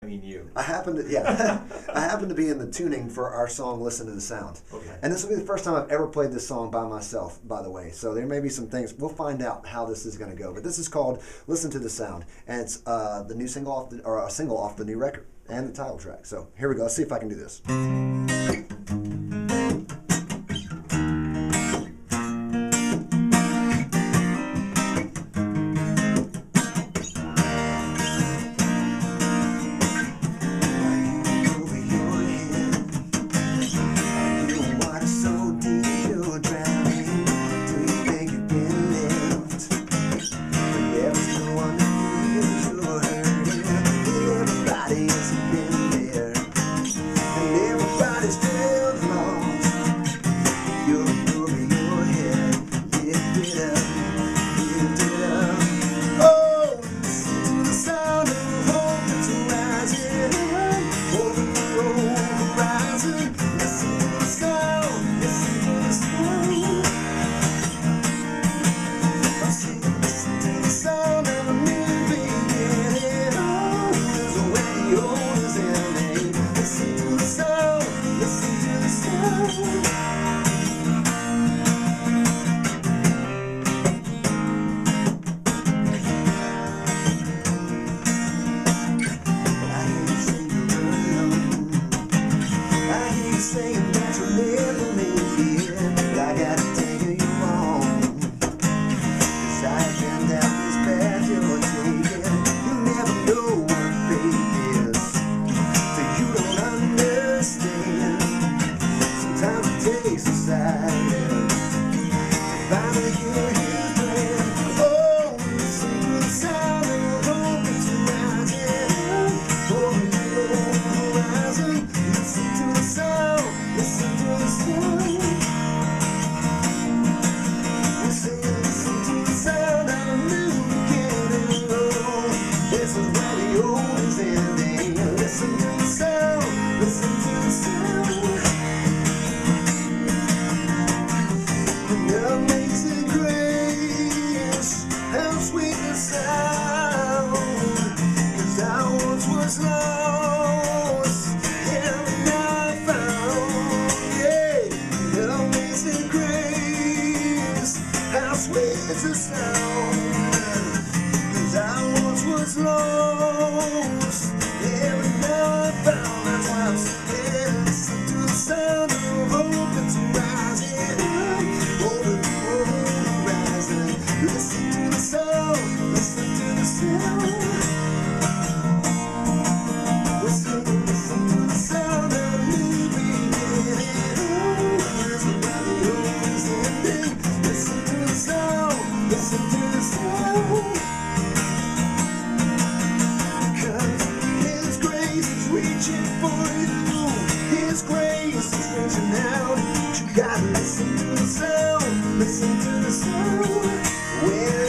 I mean you. I happen to, yeah, I happen to be in the tuning for our song "Listen to the Sound." Okay. And this will be the first time I've ever played this song by myself, by the way. So there may be some things, we'll find out how this is going to go. But this is called "Listen to the Sound," and it's the new single off the, or a single off the new record and the title track. So here we go. Let's see if I can do this. Listen to the sound, when